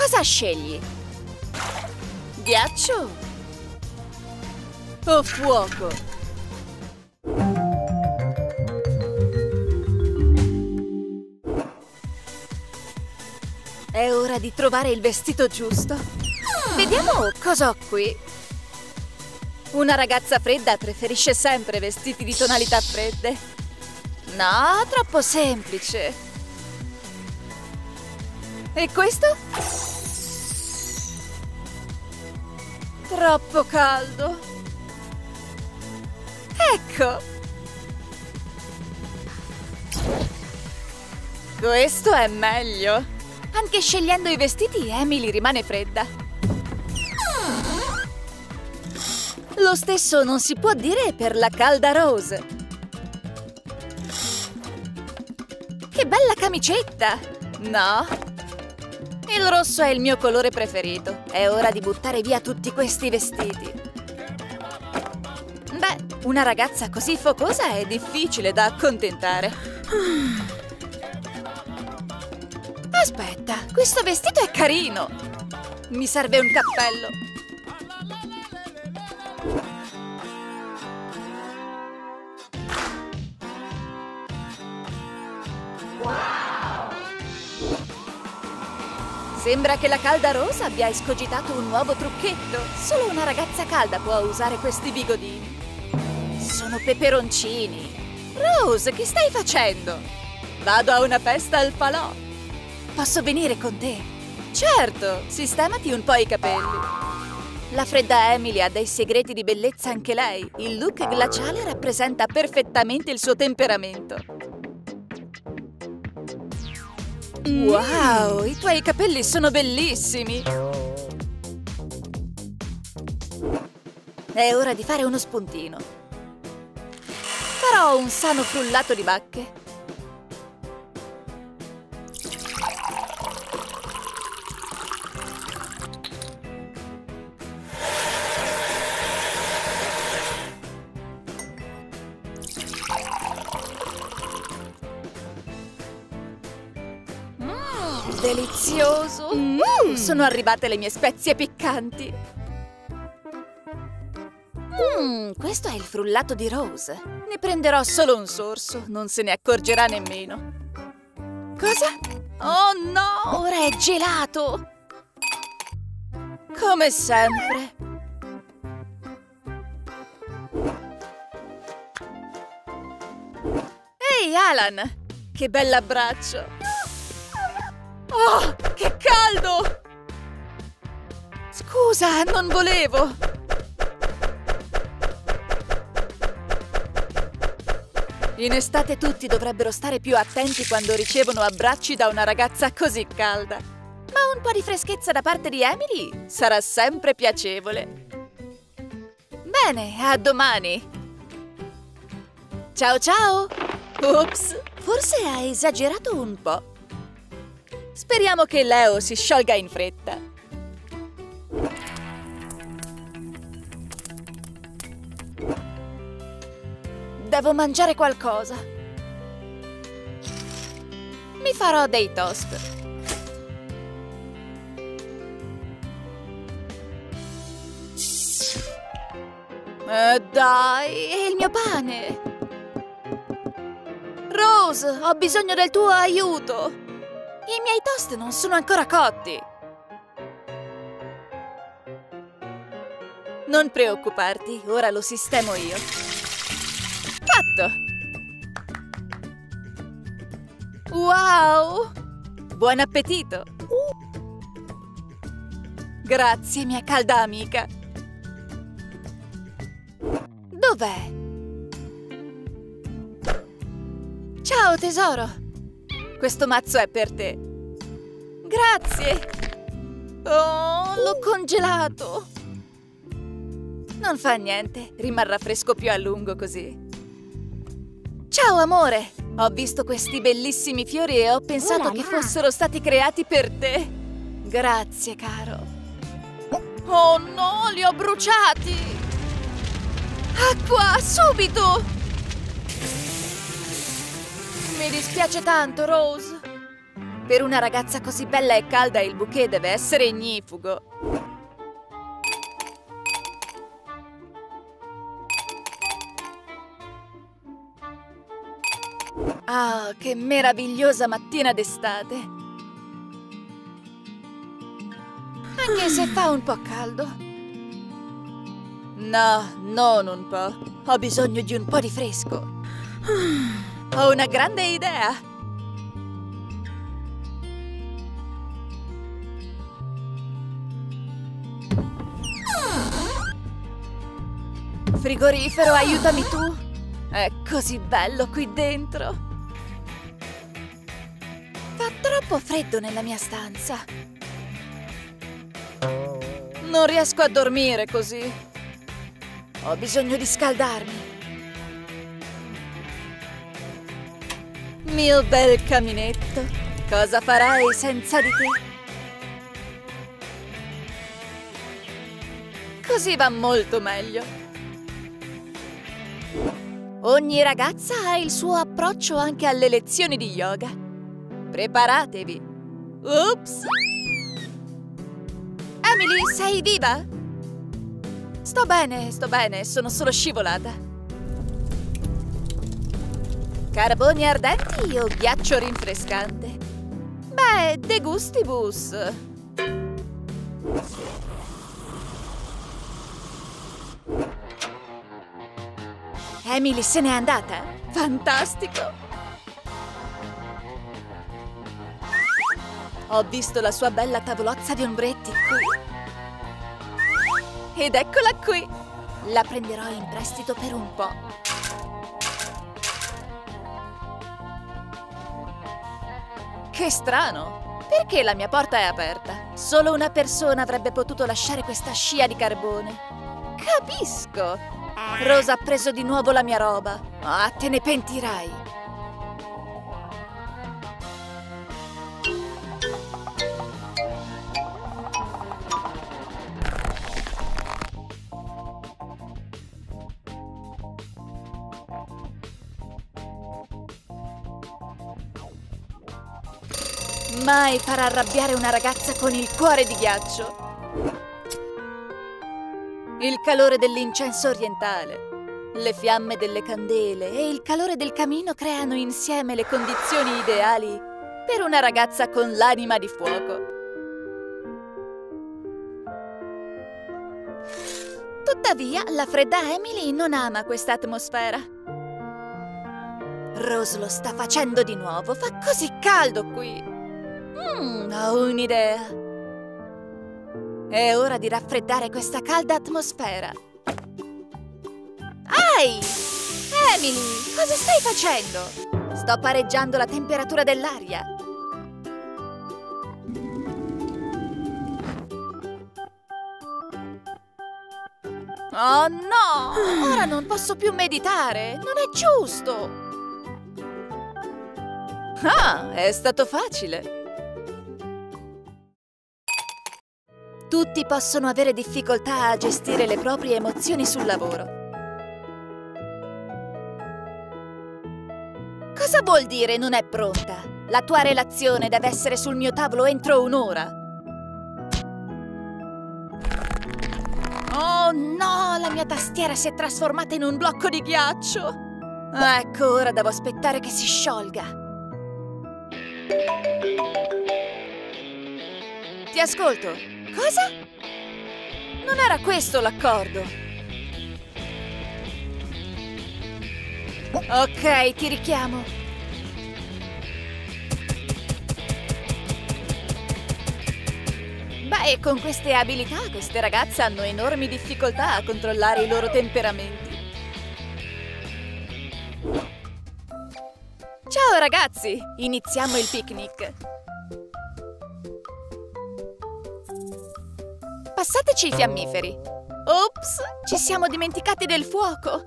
Cosa scegli? Ghiaccio o fuoco? È ora di trovare il vestito giusto. Vediamo cosa ho qui. Una ragazza fredda preferisce sempre vestiti di tonalità fredde. No, troppo semplice. E questo? Troppo caldo. Ecco. Questo è meglio. Anche scegliendo i vestiti, Emily rimane fredda. Lo stesso non si può dire per la calda Rose. Che bella camicetta! No? Il rosso è il mio colore preferito. È ora di buttare via tutti questi vestiti. Beh, una ragazza così focosa è difficile da accontentare. Aspetta, questo vestito è carino. Mi serve un cappello. Sembra che la calda rosa abbia escogitato un nuovo trucchetto. Solo una ragazza calda può usare questi bigodini. Sono peperoncini. Rose, che stai facendo? Vado a una festa al falò. Posso venire con te? Certo, sistemati un po' i capelli. La fredda Emily ha dei segreti di bellezza anche lei. Il look glaciale rappresenta perfettamente il suo temperamento. Wow, i tuoi capelli sono bellissimi! È ora di fare uno spuntino. Farò un sano frullato di bacche. Delizioso! Sono arrivate le mie spezie piccanti. Questo è il frullato di Rose. Ne prenderò solo un sorso, non se ne accorgerà nemmeno. Cosa? Oh no! Ora è gelato! Come sempre. Ehi, Alan! Che bell'abbraccio! Oh, che caldo! Scusa, non volevo! In estate tutti dovrebbero stare più attenti quando ricevono abbracci da una ragazza così calda. Ma un po' di freschezza da parte di Emily sarà sempre piacevole. Bene, a domani! Ciao ciao! Ops, forse ha esagerato un po'. Speriamo che Leo si sciolga in fretta. Devo mangiare qualcosa. Mi farò dei toast. Dai, è il mio pane. Rose, ho bisogno del tuo aiuto. I miei toast non sono ancora cotti. Non preoccuparti, ora lo sistemo io. Fatto! Wow! Buon appetito! Grazie, mia calda amica. Dov'è? Ciao, tesoro! Questo mazzo è per te. Grazie! Oh, l'ho congelato! Non fa niente, rimarrà fresco più a lungo così. Ciao, amore! Ho visto questi bellissimi fiori e ho pensato che fossero stati creati per te. Grazie, caro. Oh no, li ho bruciati! Acqua, subito! Mi dispiace tanto, Rose. Per una ragazza così bella e calda il bouquet deve essere ignifugo. Ah, che meravigliosa mattina d'estate! Anche se fa un po' caldo. No, non un po'. Ho bisogno di un po' di fresco. Ho una grande idea! Frigorifero, aiutami tu! È così bello qui dentro! Fa troppo freddo nella mia stanza. Non riesco a dormire così. Ho bisogno di scaldarmi. Mio bel caminetto, cosa farei senza di te? Così va molto meglio. Ogni ragazza ha il suo approccio anche alle lezioni di yoga. Preparatevi. Ups! Emily, sei viva? Sto bene, sono solo scivolata. Carboni ardenti o ghiaccio rinfrescante? Beh, de gustibus. Emily se n'è andata? Fantastico! Ho visto la sua bella tavolozza di ombretti qui. Ed eccola qui! La prenderò in prestito per un po'. Che strano! Perché la mia porta è aperta? Solo una persona avrebbe potuto lasciare questa scia di carbone. Capisco! Rosa ha preso di nuovo la mia roba. Ah, te ne pentirai! Mai farà arrabbiare una ragazza con il cuore di ghiaccio. Il calore dell'incenso orientale, le fiamme delle candele e il calore del camino creano insieme le condizioni ideali per una ragazza con l'anima di fuoco. Tuttavia, la fredda Emily non ama questa atmosfera. Rose lo sta facendo di nuovo, fa così caldo qui. Ho un'idea. È ora di raffreddare questa calda atmosfera. Ai! Emily, cosa stai facendo? Sto pareggiando la temperatura dell'aria. Oh no! Ora non posso più meditare! Non è giusto! Ah, è stato facile! Tutti possono avere difficoltà a gestire le proprie emozioni sul lavoro. Cosa vuol dire non è pronta? La tua relazione deve essere sul mio tavolo entro un'ora. Oh no, la mia tastiera si è trasformata in un blocco di ghiaccio. Ecco, ora devo aspettare che si sciolga. Ti ascolto. Cosa? Non era questo l'accordo. Ok, ti richiamo. Beh, con queste abilità, queste ragazze hanno enormi difficoltà a controllare i loro temperamenti. Ciao ragazzi, iniziamo il picnic. Passateci i fiammiferi. Ops, ci siamo dimenticati del fuoco.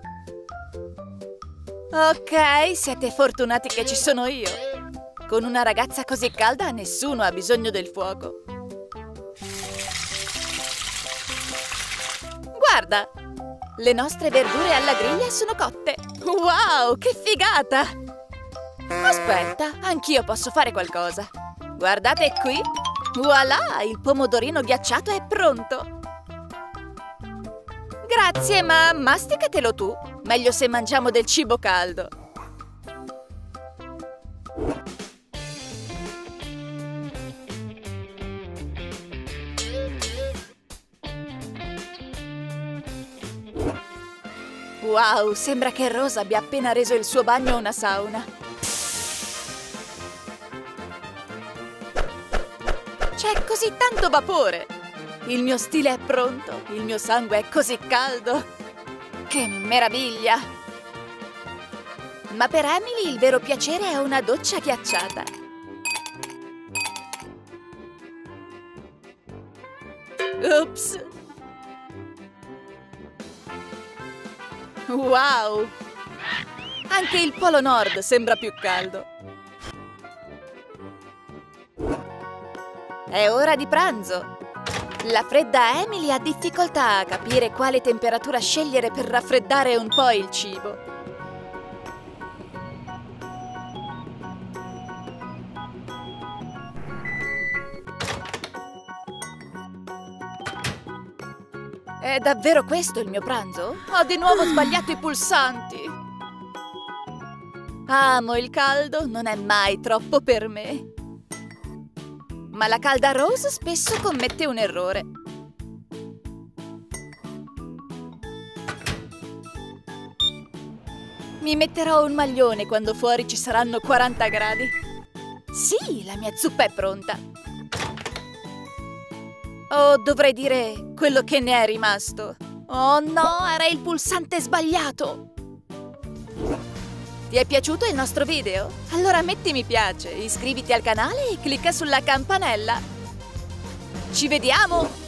Ok, siete fortunati che ci sono io. Con una ragazza così calda nessuno ha bisogno del fuoco. Guarda, le nostre verdure alla griglia sono cotte. Wow, che figata! Aspetta, anch'io posso fare qualcosa. Guardate qui! Voilà! Il pomodorino ghiacciato è pronto! Grazie, ma masticatelo tu! Meglio se mangiamo del cibo caldo! Wow, sembra che Rose abbia appena reso il suo bagno una sauna. C'è così tanto vapore! Il mio stile è pronto, il mio sangue è così caldo! Che meraviglia! Ma per Emily il vero piacere è una doccia ghiacciata. Ops! Wow! Anche il Polo Nord sembra più caldo. È ora di pranzo. La fredda Emily ha difficoltà a capire quale temperatura scegliere per raffreddare un po' il cibo. È davvero questo il mio pranzo? Ho di nuovo sbagliato i pulsanti! Amo il caldo, non è mai troppo per me. Ma la calda Rose spesso commette un errore. Mi metterò un maglione quando fuori ci saranno 40 gradi. Sì, la mia zuppa è pronta. O dovrei dire quello che ne è rimasto. Oh no, era il pulsante sbagliato! Ti è piaciuto il nostro video? Allora metti mi piace, iscriviti al canale e clicca sulla campanella. Ci vediamo!